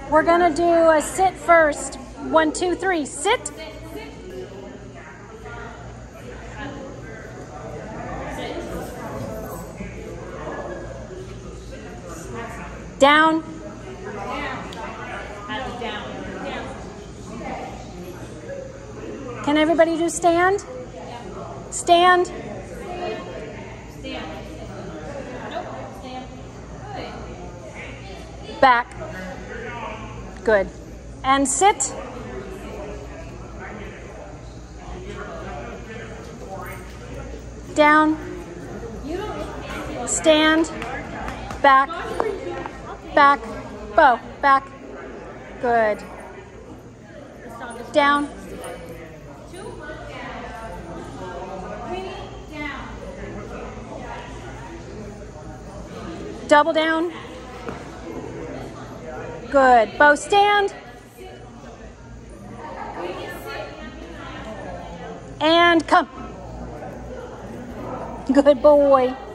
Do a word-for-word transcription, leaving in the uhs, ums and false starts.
We're gonna do a sit first. One, two, three, sit. Down. Can everybody do stand? Stand. Back. Good. And sit. Down. Stand. Back. Back. Beau. Back. Good. Down. Double down. Good. Beau, stand. And come. Good boy.